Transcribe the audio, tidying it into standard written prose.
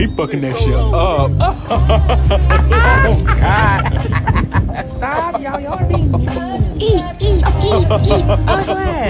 He fucking that shit up. God. Stop, y'all. Y'all are being mean. Eat. Ugly.